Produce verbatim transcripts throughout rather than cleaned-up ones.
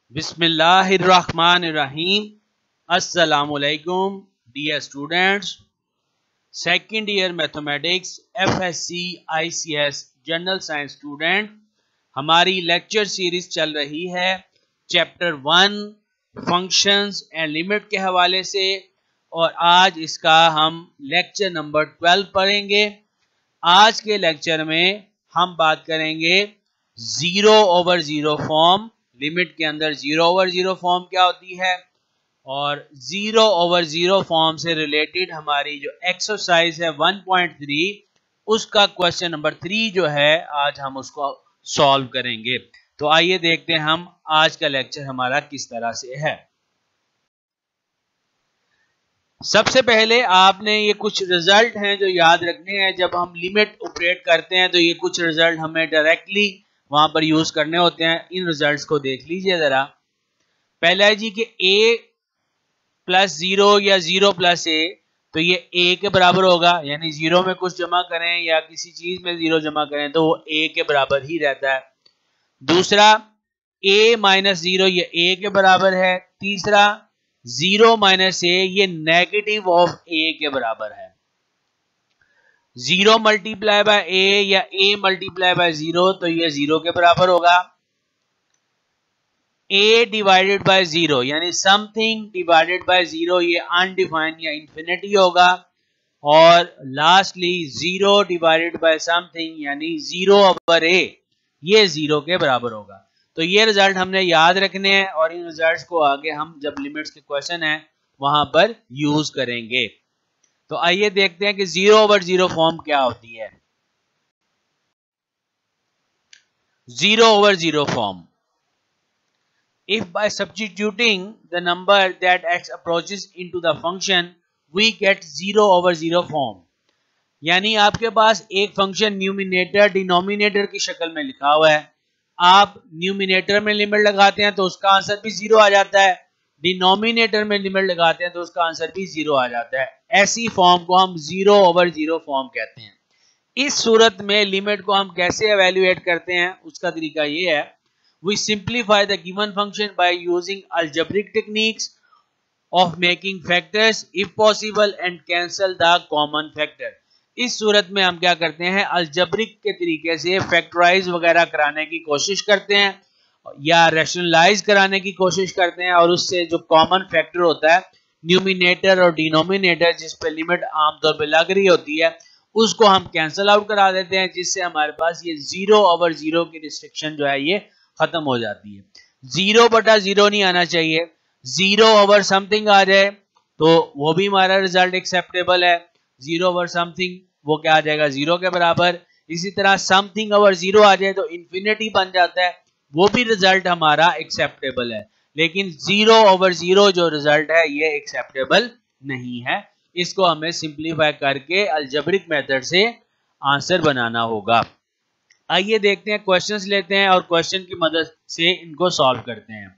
बिस्मिल्लाहिर्रहमानिर्रहीम। अस्सलामुअलैकुम dear students, second year mathematics FSC ICS general science student, हमारी lecture series चल रही है chapter one functions and limit के हवाले से, और आज इसका हम लेक्चर नंबर ट्वेल्व पढ़ेंगे। आज के लेक्चर में हम बात करेंगे zero over zero form, limit के अंदर जीरो ओवर जीरो फॉर्म क्या होती है, और जीरो ओवर जीरो फॉर्म से रिलेटेड हमारी जो एक्सरसाइज है वन पॉइंट थ्री, उसका क्वेश्चन नंबर थ्री जो है आज हम उसको सॉल्व करेंगे। तो आइए देखते हैं हम आज का लेक्चर हमारा किस तरह से है। सबसे पहले आपने ये कुछ रिजल्ट हैं जो याद रखने हैं। जब हम लिमिट ऑपरेट करते हैं तो ये कुछ रिजल्ट हमें डायरेक्टली वहां पर यूज करने होते हैं। इन रिजल्ट्स को देख लीजिए जरा। पहला है जी कि a प्लस जीरो या जीरो प्लस ए, तो ये a के बराबर होगा, यानी जीरो में कुछ जमा करें या किसी चीज में जीरो जमा करें तो वो a के बराबर ही रहता है। दूसरा a माइनस जीरो, ये a के बराबर है। तीसरा जीरो माइनस ए, ये नेगेटिव ऑफ a के बराबर है। जीरो मल्टीप्लाई बाय ए या ए मल्टीप्लाई बाय जीरो, तो ये जीरो के बराबर होगा। a डिवाइडेड बाय जीरो यानी समथिंग डिवाइडेड बाय जीरो, ये अनडिफाइंड या इंफिनिटी होगा। और lastly zero divided by something यानी जीरो ओवर a, ये जीरो के बराबर होगा। तो ये रिजल्ट हमने याद रखने हैं और इन रिजल्ट्स को आगे हम जब लिमिट्स के क्वेश्चन है वहां पर यूज करेंगे। तो आइए देखते हैं कि जीरो ओवर जीरो फॉर्म क्या होती है। Zero over zero form, if by substituting the number that x approaches into the function we get zero over zero form, यानी आपके पास एक फंक्शन न्यूमिनेटर डिनोमिनेटर की शक्ल में लिखा हुआ है। आप न्यूमिनेटर में लिमिट लगाते हैं तो उसका आंसर भी जीरो आ जाता है, डिनोमिनेटर में लिमिट लगाते हैं तो उसका आंसर भी जीरो आ जाता है। ऐसी फॉर्म को हम जीरो ओवर जीरो फॉर्म कहते हैं। इस सूरत में लिमिट को हम कैसे एवेल्युएट करते हैं, उसका तरीका ये है, we simplify the given function by using algebraic techniques of making factors if possible and cancel the common factor। इस सूरत में हम क्या करते हैं, अलजेब्रिक के तरीके से फैक्टराइज वगैरह कराने की कोशिश करते हैं या रैशनलाइज कराने की कोशिश करते हैं, और उससे जो कॉमन फैक्टर होता है न्यूमिनेटर और डिनोमिनेटर, जिस पे लिमिट आमतौर पे लग रही होती है, उसको हम कैंसल आउट करा देते हैं, जिससे हमारे पास ये जीरो ओवर जीरो की रिस्ट्रिक्शन जो है ये खत्म हो जाती है। जीरो बटा जीरो नहीं आना चाहिए, जीरो ओवर समथिंग आ जाए तो वो भी हमारा रिजल्ट एक्सेप्टेबल है। जीरो ओवर समथिंग वो क्या आ जाएगा, जीरो के बराबर। इसी तरह समथिंग ओवर जीरो आ जाए तो इंफिनिटी बन जाता है, वो भी रिजल्ट हमारा एक्सेप्टेबल है। लेकिन जीरो ओवर जीरो जो रिजल्ट है ये एक्सेप्टेबल नहीं है। इसको हमें सिंप्लीफाई करके अलजेब्रिक मेथड से आंसर बनाना होगा। आइए देखते हैं, क्वेश्चंस लेते हैं और क्वेश्चन की मदद से इनको सॉल्व करते हैं।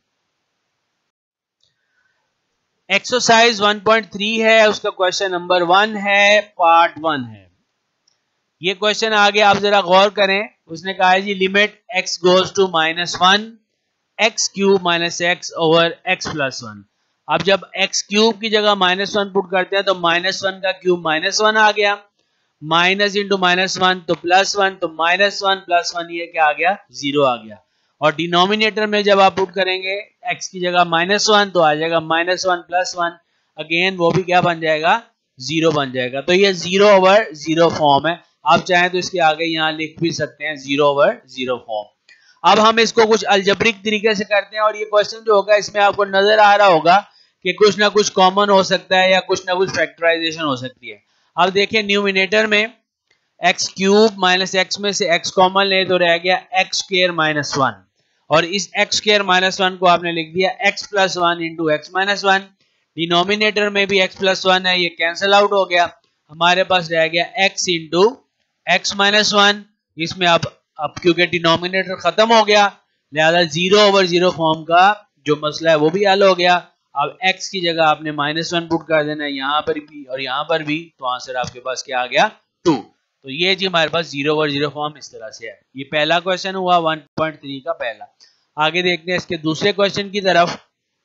एक्सरसाइज वन पॉइंट थ्री है, उसका क्वेश्चन नंबर वन है, पार्ट वन है। ये क्वेश्चन आगे आप जरा गौर करें। उसने कहा है जी limit x goes to minus one x cube minus x over x plus one. अब जब x क्यूब की जगह माइनस वन पुट करते हैं तो माइनस वन का क्यूब माइनस वन आ गया, माइनस इंटू माइनस वन तो प्लस वन, तो माइनस वन प्लस वन ये क्या आ गया, जीरो आ गया। और डिनोमिनेटर में जब आप पुट करेंगे x की जगह माइनस वन तो आ जाएगा minus one plus one, again वो भी क्या बन जाएगा, जीरो बन जाएगा। तो ये जीरो ओवर जीरो फॉर्म है। आप चाहें तो इसके आगे यहाँ लिख भी सकते हैं जीरो ओवर जीरो फॉर्म। अब हम इसको कुछ अलजेब्रिक तरीके से करते हैं, और ये क्वेश्चन जो होगा इसमें आपको नजर आ रहा होगा कि कुछ ना कुछ कॉमन हो सकता है या कुछ ना कुछ फैक्टराइजेशन हो सकती है। अब देखिए न्यूमिनेटर में एक्स क्यूब माइनस एक्स में से एक्स कॉमन ले तो रह गया एक्स स्क्वायर माइनस वन, और इस एक्स स्क्वायर माइनस वन को आपने लिख दिया x plus one into x minus one. Denominator में भी एक्स प्लस वन है, ये कैंसिल आउट हो गया, हमारे पास रह गया x into x minus one. इसमें अब अब क्योंकि डिनोमिनेटर खत्म हो गया, लिहाजा जीरो ओवर जीरो फॉर्म का जो मसला है वो भी हल हो गया। अब x की जगह आपने माइनस वन पुट कर देना है, यहाँ पर भी और यहाँ पर भी, तो आंसर आपके पास क्या आ गया, टू। तो ये जी हमारे पास जीरो ओवर जीरो फॉर्म इस तरह से है। ये पहला क्वेश्चन हुआ वन पॉइंट थ्री का पहला। आगे देखते हैं इसके दूसरे क्वेश्चन की तरफ।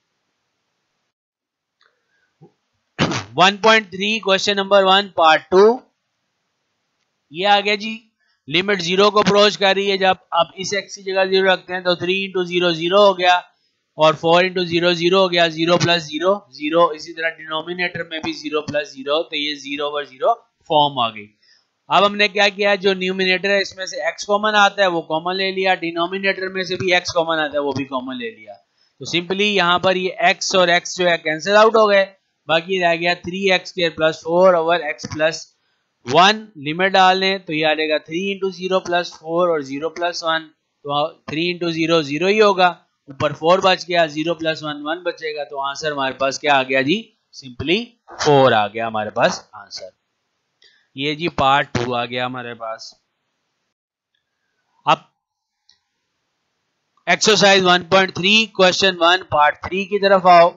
One point three question number one part two. ये आ गया जी, लिमिट जीरो को अप्रोच कर रही है। जब आप इस एक्स की जगह जीरो रखते हैं तो थ्री इंटू जीरो जीरो हो गया और फोर इंटू जीरो जीरो हो गया, जीरो प्लस जीरो जीरो। इसी तरह डिनोमिनेटर में भी जीरो प्लस जीरो, तो ये जीरो ओवर जीरो फॉर्म आ गई। अब हमने क्या किया, जो न्यूमिनेटर है इसमें से x कॉमन आता है वो कॉमन ले लिया, डिनोमिनेटर में से भी x कॉमन आता है वो भी कॉमन ले लिया। तो सिंपली यहाँ पर ये x और x जो है कैंसिल आउट हो गए, बाकी रह गया three x square plus four over x plus one. Limit डाल लें तो ये आ जाएगा three into zero plus four और जीरो प्लस वन, तो थ्री इंटू जीरो जीरो ही होगा, ऊपर फोर बच गया, जीरो प्लस वन वन बचेगा। तो आंसर हमारे पास क्या आ गया जी, सिंपली फोर आ गया हमारे पास आंसर। ये जी पार्ट टू आ गया हमारे पास। अब exercise one point three question one part three की तरफ आओ।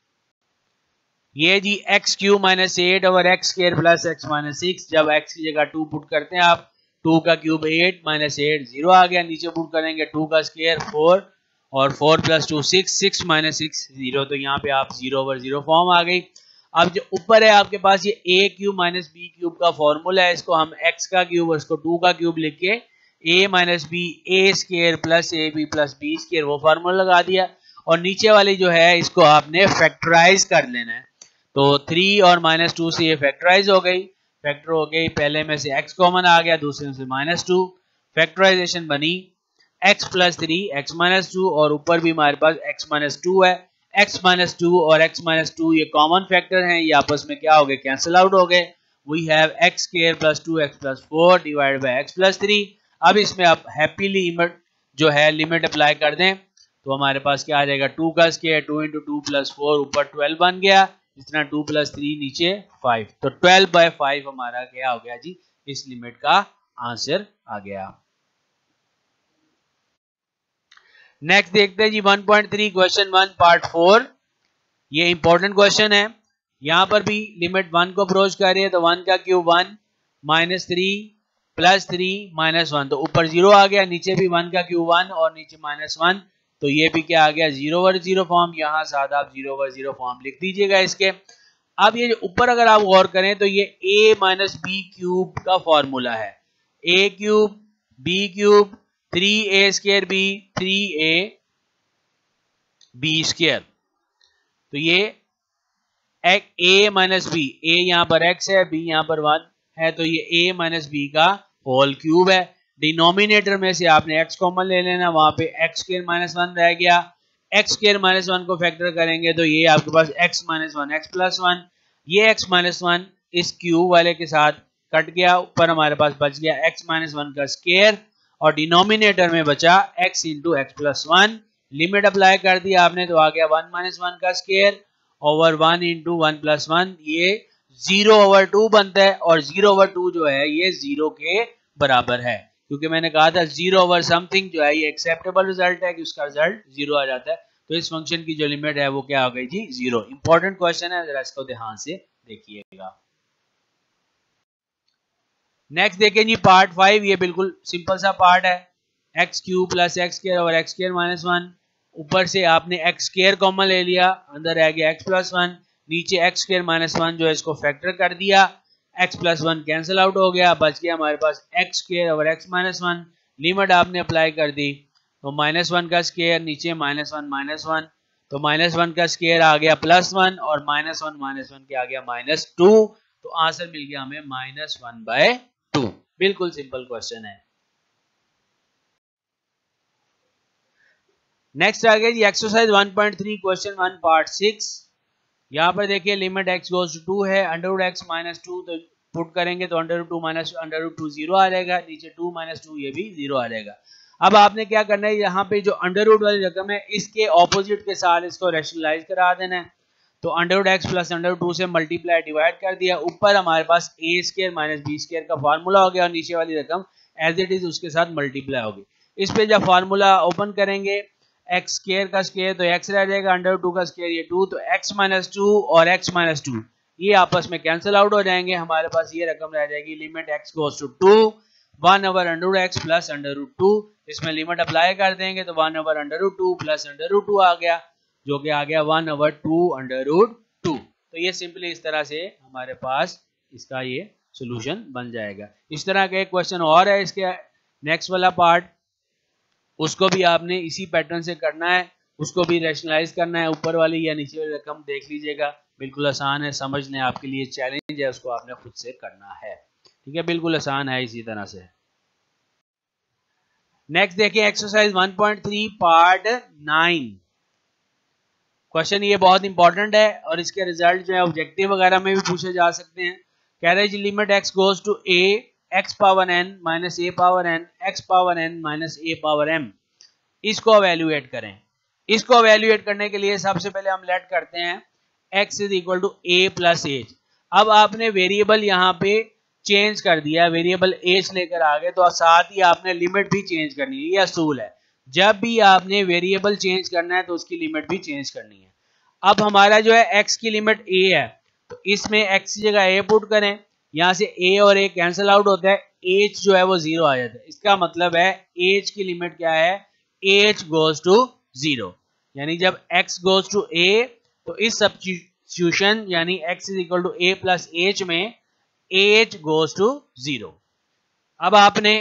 ये जी x cube minus eight over x square plus x minus six. जब एक्स की जगह टू पुट करते हैं आप, टू का cube eight minus eight zero आ गया, नीचे पुट करेंगे टू का स्क्वायर फोर और four plus two six, six minus six zero, तो यहाँ पे आप जीरो ओवर जीरो फॉर्म आ गई। अब जो ऊपर है आपके पास ये A cube minus B cube का फॉर्मूला है, इसको हम एक्स का क्यूब और इसको टू का क्यूब लिख के A minus B A square plus A B plus B square वो फॉर्मूला लगा दिया। और नीचे वाली जो है इसको आपने फैक्टराइज कर लेना है, तो थ्री और माइनस टू से ये फैक्टराइज हो गई, फैक्टर हो गई, पहले में से x कॉमन आ गया, दूसरे में से माइनस टू, फैक्टराइजेशन बनी x plus three x minus two और ऊपर भी हमारे पास x माइनस टू है। x माइनस टू और x माइनस टू ये कॉमन फैक्टर हैं, ये आपस में क्या हो गए, कैंसिल आउट हो गए। We have x square plus two x plus four divide by x plus three. अब इसमें आप हैप्पीली लिमिट जो है लिमिट अप्लाई कर दें तो हमारे पास क्या आ जाएगा, टू का square two into two plus four ऊपर ट्वेल्व बन गया, इस तरह टू प्लस थ्री नीचे फाइव, तो ट्वेल्व बाय फाइव हमारा क्या हो गया जी, इस लिमिट का आंसर आ गया। नेक्स्ट देखते हैं जी one point three question one part four. ये इंपॉर्टेंट क्वेश्चन है, यहां पर भी लिमिट वन को अप्रोच कर रही है, तो वन का cube one minus three plus three minus one, तो ऊपर जीरो आ गया, नीचे भी वन का क्यूब वन और नीचे माइनस वन, तो ये भी क्या आ गया, जीरो ओवर जीरो फॉर्म। यहां साथ आप जीरो ओवर जीरो फॉर्म लिख दीजिएगा इसके। अब ये ऊपर अगर आप गौर करें तो ये a माइनस बी क्यूब का फॉर्मूला है, a cube b cube three A square B three A B square, तो ये a माइनस बी, a यहाँ पर x है, b यहाँ पर वन है, तो ये a माइनस बी का होल क्यूब है। डिनोमिनेटर में से आपने x कॉमन ले लेना, वहां पे x स्क्वायर माइनस वन रह गया, x स्क्वायर माइनस वन को फैक्टर करेंगे तो ये आपके पास x minus one x plus one, ये x माइनस वन इस क्यूब वाले के साथ कट गया, ऊपर हमारे पास बच गया x माइनस वन का स्क्वायर और डिनोमिनेटर में बचा x into x plus one. Limit apply कर दी आपने तो आ गया वन माइनस वन का square over one into one plus one, ये जीरो ओवर टू बनता है और जीरो ओवर टू जो है ये जीरो के बराबर है, क्योंकि मैंने कहा था जीरो ओवर समथिंग जो है ये एक्सेप्टेबल रिजल्ट है कि उसका रिजल्ट जीरो आ जाता है, तो इस फंक्शन की जो लिमिट है वो क्या हो गई जी, जीरो। इंपॉर्टेंट क्वेश्चन है, जरा इसको ध्यान से देखिएगा। नेक्स्ट देखें जी पार्ट फाइव, ये बिल्कुल सिंपल सा पार्ट है, x cube plus x square और एक्स स्क्वायर माइनस वन, ऊपर से आपने एक्स स्क्वायर कॉमन ले लिया, अंदर रह गया एक्स प्लस वन, नीचे एक्स स्क्वायर माइनस वन जो है इसको फैक्टर कर दिया, x plus one cancel out हो गया, बच गया हमारे पास x square over x minus one. Limit आपने अप्लाई कर दी तो माइनस वन का स्क्वायर नीचे माइनस वन माइनस वन, तो माइनस वन का स्क्वायर आ गया प्लस वन और माइनस वन माइनस वन के आ गया माइनस टू, तो आंसर मिल गया हमें माइनस वन बाय टू। बिल्कुल सिंपल क्वेश्चन है। नेक्स्ट आ गया जी exercise one point three question one part six. यहाँ पर देखिए limit x goes to two है, under root x minus two, तो पुट करेंगे तो under root two minus under root two zero आ जाएगा, नीचे टू माइनस टू ये भी जीरो आ जाएगा। अब आपने क्या करना है, यहाँ पे जो अंडर रूट वाली रकम है इसके ऑपोजिट के साथ इसको रैशनलाइज करा देना है, तो under root x plus under root two से मल्टीप्लाई डिवाइड कर दिया, ऊपर हमारे पास A square minus B square का फार्मूला हो गया और नीचे वाली रकम एज इट इज उसके साथ मल्टीप्लाई होगी। इस पे जब फार्मूला ओपन करेंगे एक्स स्क्वायर का स्क्वायर तो एक्स रह जाएगा, अंडर टू का स्क्वायर ये टू, तो एक्स माइनस टू और एक्स माइनस टू ये आपस में कैंसिल आउट हो जाएंगे, हमारे पास ये रकम रह जाएगी limit x goes to two one over under root x plus under root two, इसमें लिमिट अप्लाई कर देंगे तो one over under root two plus under root two आ गया, जो कि आ गया one over two under root two. तो ये सिंपली इस तरह से हमारे पास इसका ये सोल्यूशन बन जाएगा। इस तरह का एक क्वेश्चन और है इसके नेक्स्ट वाला पार्ट, उसको भी आपने इसी पैटर्न से करना है, उसको भी रैशनलाइज करना है, ऊपर वाली या नीचे वाली रकम देख लीजिएगा, बिल्कुल आसान है, समझ लें, आपके लिए चैलेंज है, उसको आपने खुद से करना है। ठीक है, बिल्कुल आसान है इसी तरह से। नेक्स्ट देखिए exercise one point three part nine. Question ये बहुत इंपॉर्टेंट है और इसके रिजल्ट जो है ऑब्जेक्टिव वगैरह में भी पूछे जा सकते हैं। कह रहे हैं limit x goes to a x power n minus a power n x power n minus a power m, इसको एवेल्युएट करें। इसको एवेल्युएट करने के लिए सबसे पहले हम लेट करते हैं x is equal to a plus h. अब आपने वेरिएबल यहाँ पे चेंज कर दिया, वेरिएबल एच लेकर आ गए, तो साथ ही आपने लिमिट भी चेंज करनी है। ये असूल है, जब भी आपने वेरिएबल चेंज करना है तो उसकी लिमिट भी चेंज करनी है। अब हमारा जो है x की लिमिट a है, तो इसमें x की जगह a पुट करें, यहाँ से a और a कैंसिल आउट होता है, h जो है वो जीरो आ जाता है। इसका मतलब है h की लिमिट क्या है, h गोज टू जीरो, यानी जब x गोज टू a तो इस सब्स्टिट्यूशन यानी x is equal to a plus h में h गोज टू जीरो। अब आपने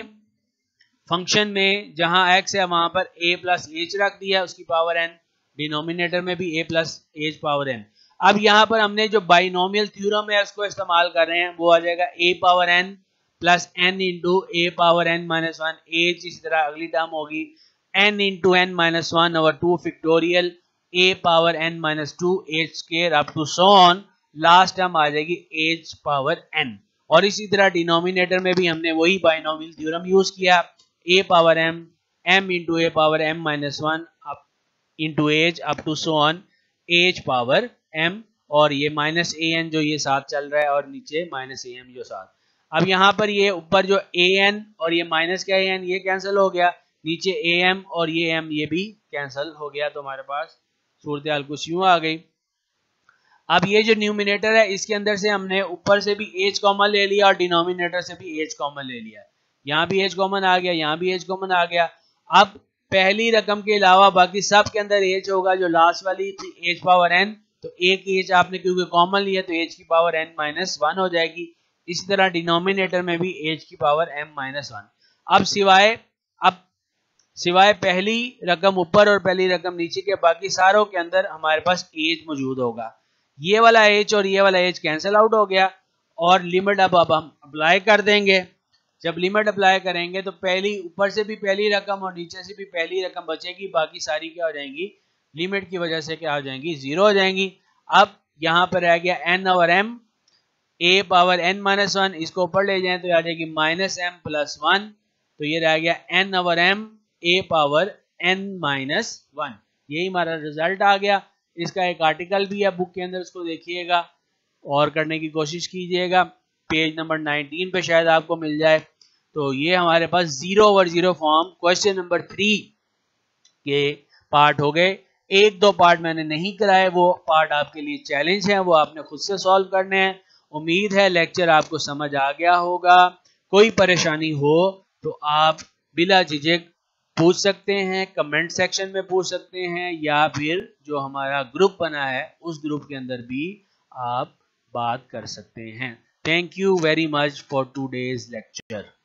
फंक्शन में जहां x है वहां पर a प्लस h रख दिया, उसकी पावर n, डिनोमिनेटर में भी a plus h power n। अब यहां पर हमने जो बाइनोमियल थ्योरम है उसको इस्तेमाल कर रहे हैं, वो आ जाएगा a power n plus n into a power n minus one h, इसी तरह अगली टर्म होगी n into n minus one over two factorial a power n minus two h square up to so on, last term आ जाएगी h power n। और इसी तरह denominator में भी हमने वही बाइनोमियल थ्योरम यूज किया, a power m m into a power m minus one up into h up to so on h power m, और ये माइनस ए एन जो ये साथ चल रहा है और नीचे माइनस ए एम जो साथ। अब यहाँ पर ये ऊपर जो ए एन और ये माइनस का ए एन ये कैंसिल हो गया, नीचे ए एम और ये एम ये भी कैंसिल हो गया, तो हमारे पास सूरत हाल कुछ यूं आ गई। अब ये जो न्यूमिनेटर है इसके अंदर से हमने ऊपर से भी एच कॉमन ले लिया और डिनोमिनेटर से भी एच कॉमन ले लिया, यहाँ भी एच कॉमन आ गया, यहाँ भी एच कॉमन आ गया। अब पहली रकम के अलावा बाकी सब के अंदर एच होगा, जो लास्ट वाली थी एच पावर एन, तो एक एच आपने क्योंकि कॉमन लिया तो एच की पावर एन माइनस वन हो जाएगी। इसी तरह डिनोमिनेटर में भी एच की पावर एम माइनस वन। अब सिवाय अब सिवाय पहली रकम ऊपर और पहली रकम नीचे के बाकी सारों के अंदर हमारे पास एच मौजूद होगा। ये वाला एच और ये वाला एच कैंसिल आउट हो गया और लिमिट अब अब हम अप्लाई कर देंगे। जब लिमिट अप्लाई करेंगे तो पहली ऊपर से भी पहली रकम और नीचे से भी पहली रकम बचेगी, बाकी सारी क्या हो जाएंगी, लिमिट की वजह से क्या हो जाएंगी, जीरो हो जाएंगी। अब यहाँ पर रह गया n और m, a power n minus one, इसको ऊपर ले जाएं तो आ जाएगी माइनस एम प्लस वन, तो ये रह गया n और m a power n minus one. यही हमारा रिजल्ट आ गया। इसका एक आर्टिकल भी है बुक के अंदर, उसको देखिएगा और करने की कोशिश कीजिएगा, पेज नंबर नाइनटीन पे शायद आपको मिल जाए। तो ये हमारे पास zero over zero form question number three के पार्ट हो गए। एक दो पार्ट मैंने नहीं कराए, वो पार्ट आपके लिए चैलेंज है, वो आपने खुद से सॉल्व करने हैं। उम्मीद है लेक्चर आपको समझ आ गया होगा। कोई परेशानी हो तो आप बिला झिझक पूछ सकते हैं, कमेंट सेक्शन में पूछ सकते हैं, या फिर जो हमारा ग्रुप बना है उस ग्रुप के अंदर भी आप बात कर सकते हैं। Thank you very much for today's lecture.